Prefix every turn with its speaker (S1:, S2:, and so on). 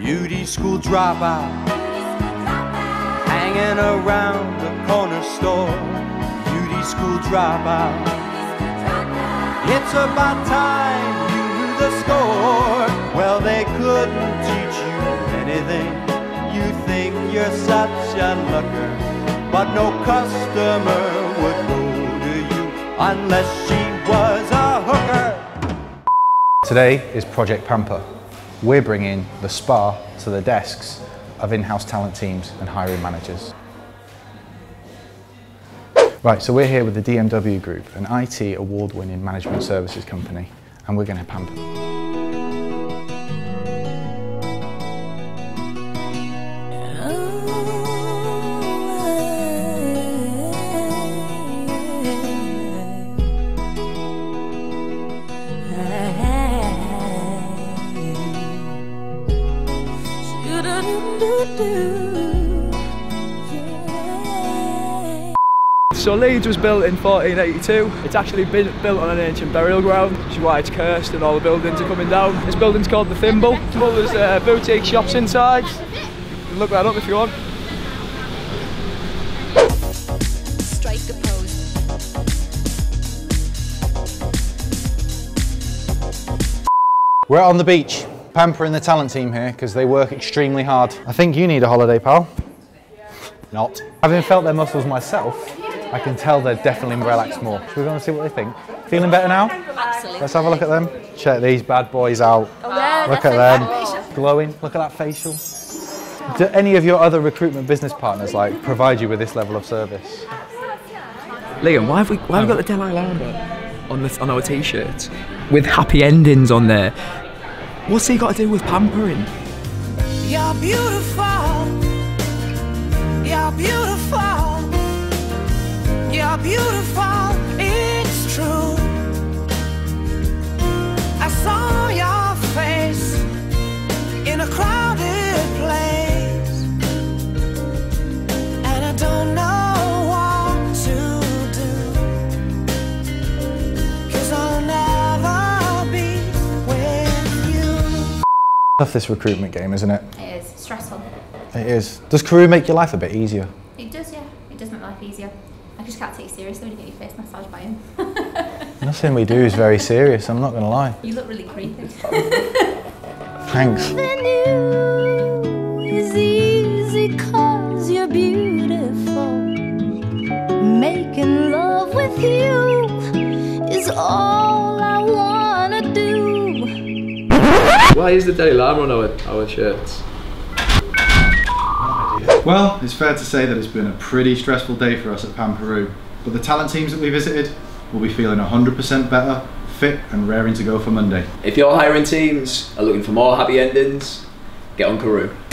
S1: beauty school dropout, hanging around the corner store. Beauty school dropout, it's about time you knew the score. Well, they couldn't teach you anything. You think you're such a looker, but no customer would go to you unless she was a hooker.
S2: Today is Project Pamper. We're bringing the spa to the desks of in-house talent teams and hiring managers. Right, so we're here with the DMW Group, an IT award-winning management services company, and we're going to pamper.
S3: So Leeds was built in 1482. It's actually been built on an ancient burial ground, which is why it's cursed and all the buildings are coming down. This building's called the Thimble. There's boutique shops inside. You can look that up if you want.
S4: Strike a pose.
S2: We're on the beach, pampering the talent team here because they work extremely hard. I think you need a holiday, pal. Not. Having felt their muscles myself, I can tell they're definitely relaxed more. Should we go and see what they think? Feeling better now?
S4: Absolutely.
S2: Let's have a look at them. Check these bad boys out.
S4: Oh, yeah,
S2: look at them. Glowing. Look at that facial. Do any of your other recruitment business partners provide you with this level of service?
S3: Liam, why have we got the Dalai Lama on our t-shirts with happy endings on there? What's he got to do with pampering?
S5: You're beautiful. You're beautiful. You're beautiful, it's true. I saw your face in a crowded place, and I don't know what to do, 'cause I'll never be with you.
S2: Tough, this recruitment game, isn't it?
S6: It is stressful.
S2: It is. Does Caroo make your life a bit easier?
S6: It does, yeah. It does make life easier. I just can't take you seriously when you get your face massaged by him.
S2: Nothing we do is very serious, I'm not going to lie.
S6: You look really creepy.
S2: Thanks.
S4: The new is easy 'cause you're beautiful. Making love with you is all I wanna do.
S3: Why is the Dalai Lama on our shirts?
S7: Well, it's fair to say that it's been a pretty stressful day for us at Caroo, but the talent teams that we visited will be feeling 100% better, fit and raring to go for Monday.
S8: If your hiring teams are looking for more happy endings, get on Caroo.